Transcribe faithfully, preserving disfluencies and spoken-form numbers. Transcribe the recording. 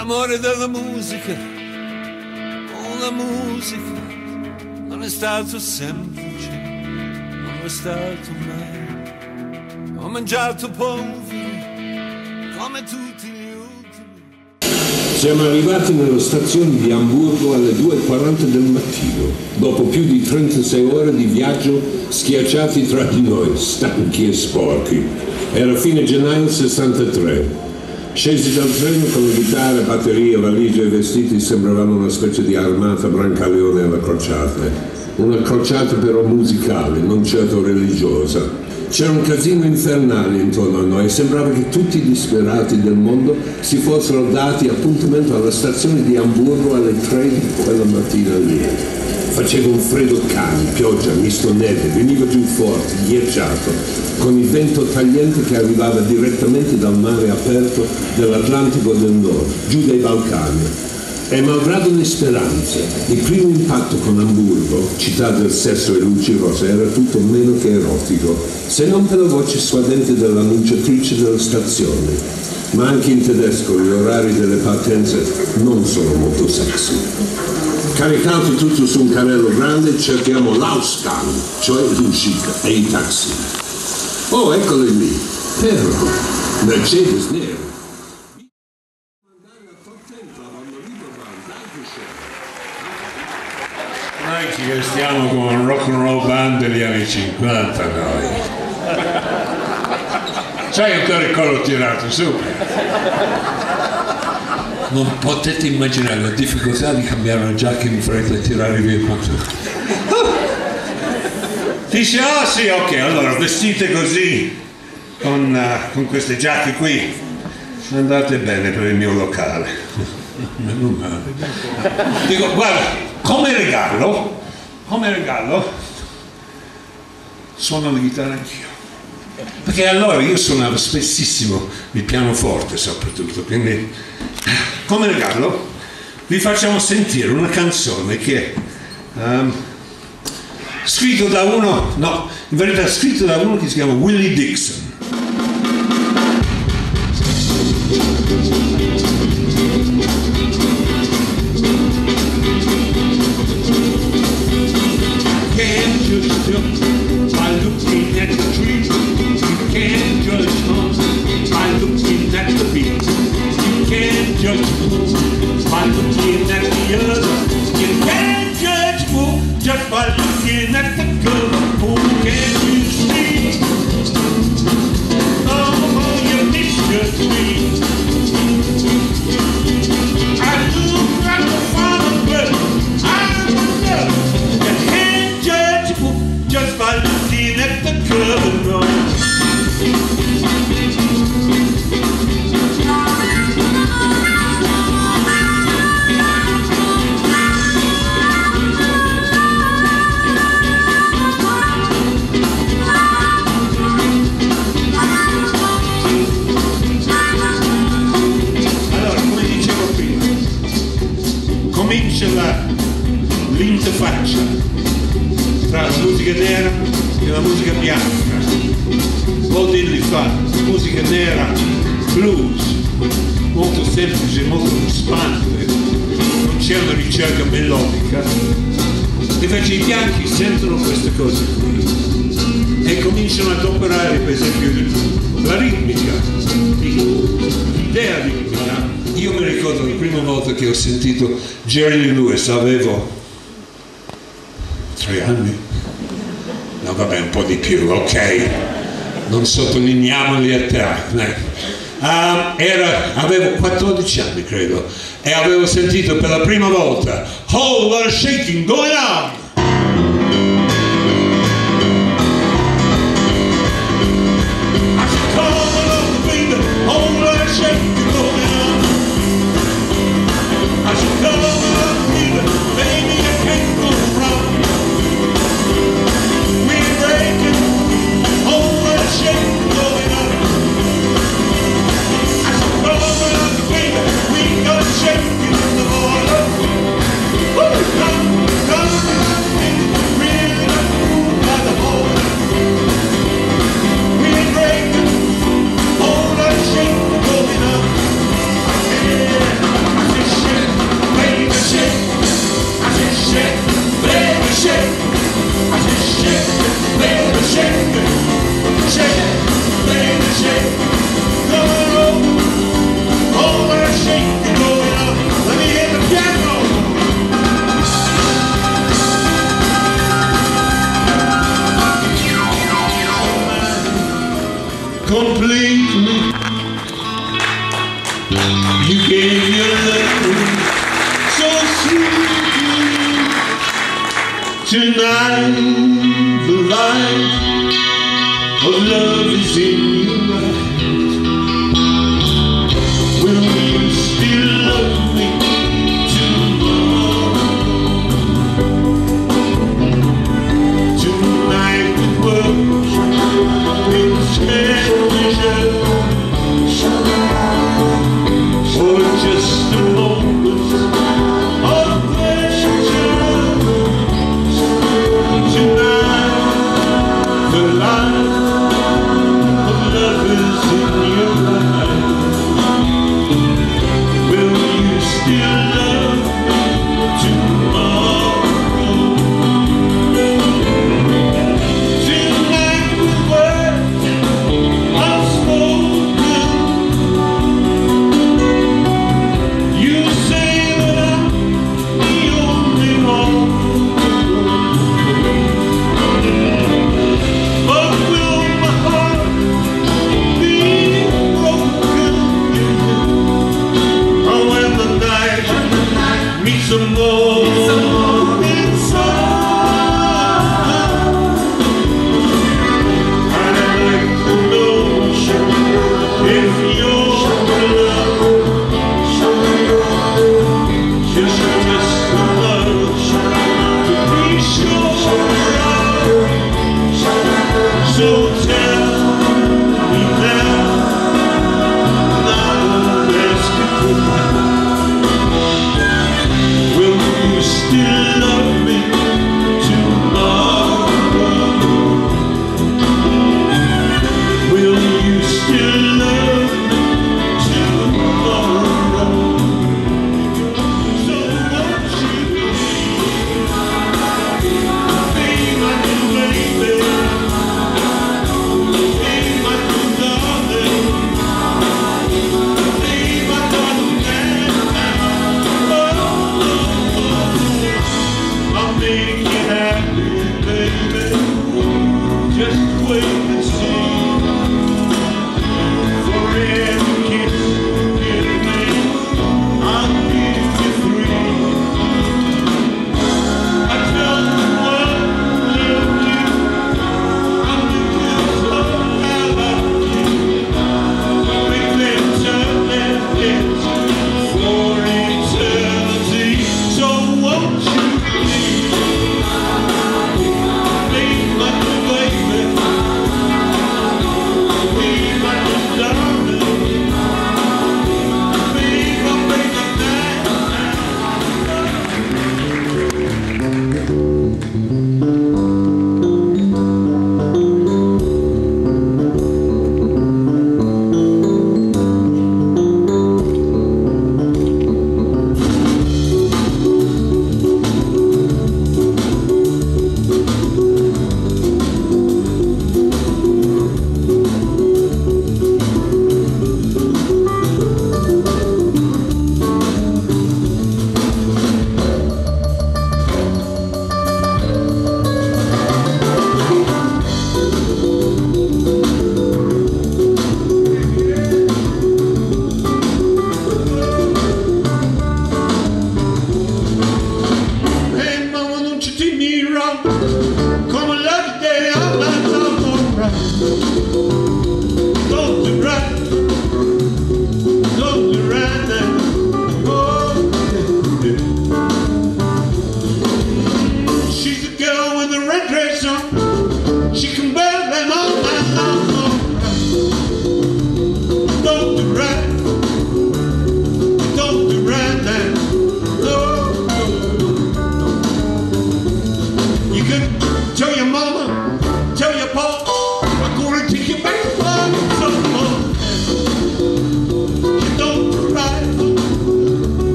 l'amore della musica, oh la musica, non è stato semplice, non è stato mai. Ho mangiato polvere come tutti gli ultimi. Siamo arrivati nella stazione di Amburgo alle due e quaranta del mattino, dopo più di trentasei ore di viaggio schiacciati tra di noi, stanchi e sporchi. Era fine gennaio sessantatré. Scesi dal treno con le chitarre, batterie, valigie e vestiti, sembravamo una specie di armata Brancaleone alla crociata. Una crociata però musicale, non certo religiosa. C'era un casino infernale intorno a noi e sembrava che tutti i disperati del mondo si fossero dati appuntamento alla stazione di Amburgo alle tre di quella mattina lì. Faceva un freddo cane, pioggia, misto neve, veniva giù forte, ghiacciato, con il vento tagliente che arrivava direttamente dal mare aperto dell'Atlantico del Nord, giù dai Balcani. E malgrado le speranze, il primo impatto con Amburgo, città del sesso e luci rosa, era tutto meno che erotico, se non per la voce suadente dell'annunciatrice della stazione. Ma anche in tedesco gli orari delle partenze non sono molto sexy. Caricato tutto su un carrello grande, cerchiamo l'Ausgang, cioè l'uscita, e i taxi. Oh, eccoli lì, però, Mercedes nero. Noi ci vestiamo come un rock and roll band degli anni cinquanta, noi. C'hai ancora il collo tirato su. Non potete immaginare la difficoltà di cambiare una giacca in fretta e tirare via il pantalone. Dice, ah sì, ok, allora vestite così, con, uh, con queste giacche qui, andate bene per il mio locale. Meno male. Dico, guarda, come regalo, come regalo, suono la chitarra anch'io. Perché allora io suonavo spessissimo il pianoforte soprattutto, quindi come regalo vi facciamo sentire una canzone che è um, scritto da uno, no, in verità scritto da uno che si chiama Willie Dixon. Can't just judge by looking at the tree. You can't judge us by looking at the beat. You can't judge who by looking at the other. You can't judge who just by looking at the color. Who can you see? Oh, you misjudge me. I look like a father, but I'm a love. You can't judge who just by looking at the color. L'interfaccia tra la musica nera e la musica bianca. Bob Dylan fa musica nera, blues, molto semplice, molto costante, non c'è una ricerca melodica. Invece i bianchi sentono queste cose qui e cominciano ad operare, per esempio, la ritmica, l'idea ritmica. Io mi ricordo la prima volta che ho sentito Jerry Lee Lewis, avevo tre anni, no vabbè un po' di più, ok, non sottolineiamoli a te, um, era, avevo quattordici anni credo, e avevo sentito per la prima volta Whole Lot of Shaking Going On. Come, come. completely. You gave your love so sweetly. Tonight the light of love is in your eyes. Will you still love me tomorrow? Tonight the world is treasure. For just a moment of pleasure. Tonight the light of love is in your eyes. Will you still love me tomorrow? Tonight the words are spoken. You say that I'm the only one. But will my heart be broken? Oh, when the night meets the morning sun, I'd like to know if your love is just enough to be sure of. So tell me now, now let's get goodbye. Will you still love me tomorrow? Will you still love me tomorrow? So won't you be my new baby, be my new darling, be my darling now. I'll make you happy, baby. Just wait and see. For every kiss you give me, I'll give you three. I tell the world I love you. I'm the kiss of I love you. Make them turn their heads for eternity. So won't you please be my new baby, be my new darling, be my baby now. Hey mama, don't you take me wrong.